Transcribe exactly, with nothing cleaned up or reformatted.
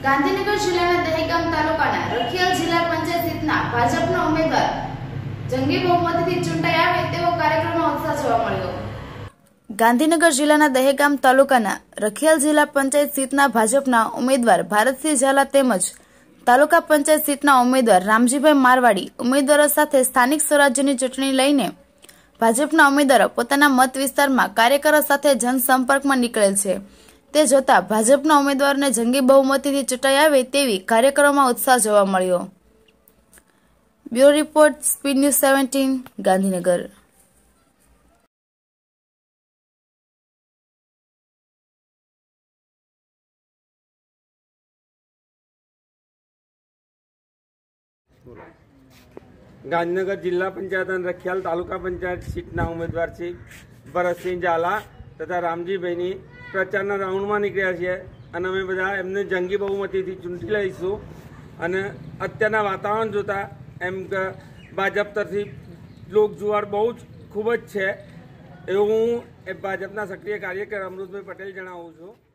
ગાંધીનગર જિલ્લાના દહેગામ તાલુકાના રખિયાલ જિલ્લા પંચાયત સીટના ભાજપના ઉમેદવાર જંગી બહુમતીથી ચૂંટાઈ આવે તેવો કાર્યક્રમમાં ઉત્સાહ જોવા મળ્યો। ગાંધીનગર જિલ્લાના દહેગામ તાલુકાના રખિયાલ જિલ્લા પંચાયત સીટના ભાજપના ઉમેદવાર ભારતસિંહ ઝાલા તેમજ તાલુકા પંચાયત સીટના ઉમેદવાર રામજીભાઈ મારવાડી ઉમેદવારો સાથે સ્થાનિક સ્વરાજ્યની ચૂંટણી લઈને ભાજપના ઉમેદવારો પોતાના મત વિસ્તારમાં કાર્યકરો સાથે જનસંપર્કમાં નીકળેલ છે। તે જોતા ભાજપના ઉમેદવારને જંગી બહુમતીથી ચૂંટાઈ આવે તેવી કાર્યકરોમાં ઉત્સાહ જોવા મળ્યો। Bureau report, speed news seventeen, Gandhinagar. Gandhinagar जिला पंचायत और रखियाल तालुका पंचायत सीटना उम्मीदवार श्री भरतसिंह झाला तथा रामजीभाई प्रचार राउंड में निकळ्या छे अने अमे बधा एमने जंगी बहुमतीथी चूंटी लईशुं अने अत्यारना वातावरण जोता एम के भाजप तरफी लोकजुवाड़ बहु ज खूब ज छे एवुं हूँ भाजपना सक्रिय कार्यकर अमृतभाई पटेल जणावुं छुं।